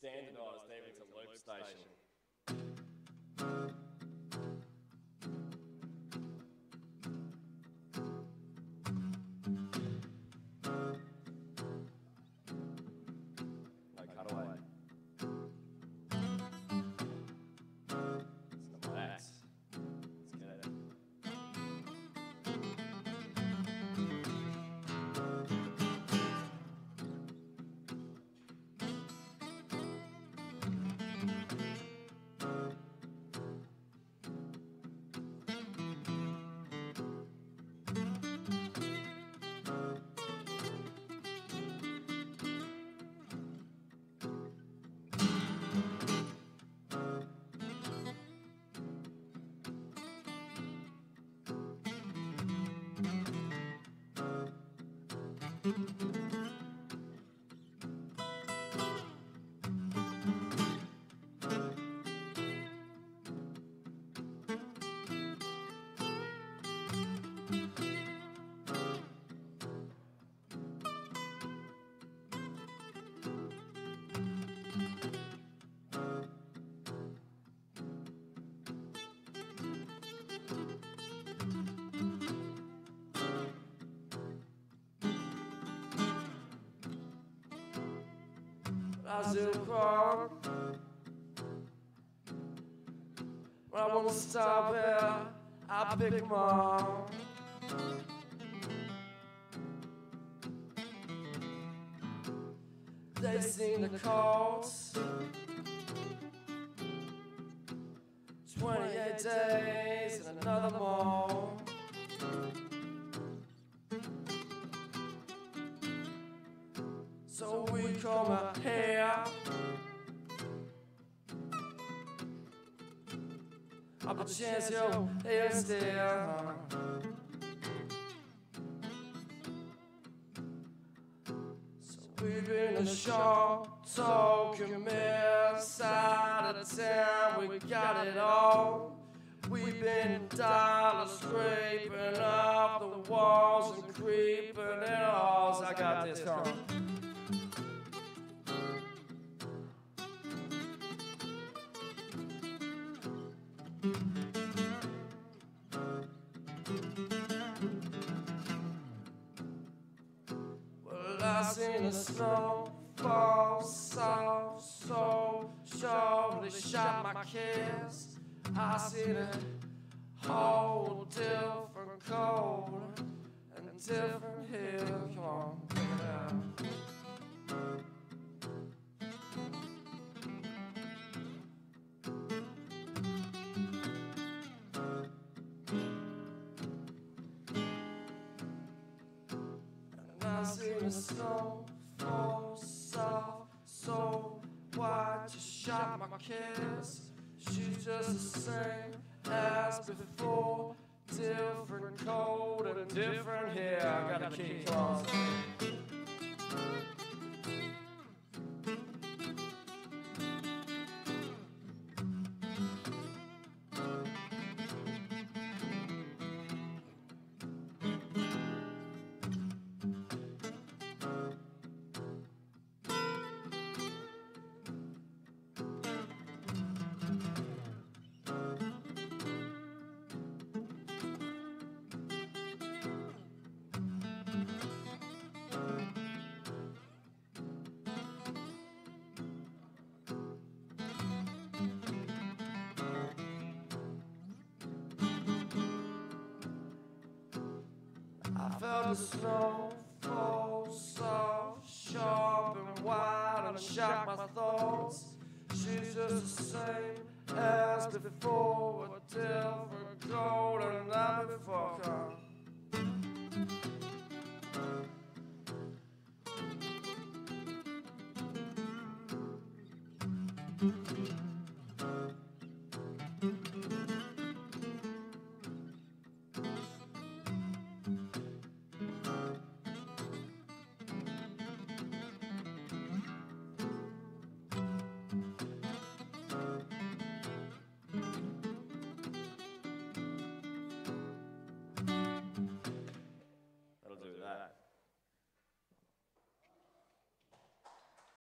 standardised even to loop station. No cutaway. It's not my axe. Let's get it. I still cry when I wanna stop here. I pick 'em up. They sing the chords. 28 days and another more. So we come out here. Up a chance you'll here still. So we've been a short talking side of town. We got it all. We've been dollar scraping off the walls and creeping in halls. I got this, come on. Well, I seen the snow fall soft, so surely shot my kiss. I seen it whole different cold and different hill. Come on, check it out. I seen the snow fall soft, so white, just shot my kiss. She's just the same as before, different cold and different hair. I gotta keep on. I felt the snow fall soft, sharp and wide, and shocked my thoughts. She's just the same as before, a different cold and not before. Come.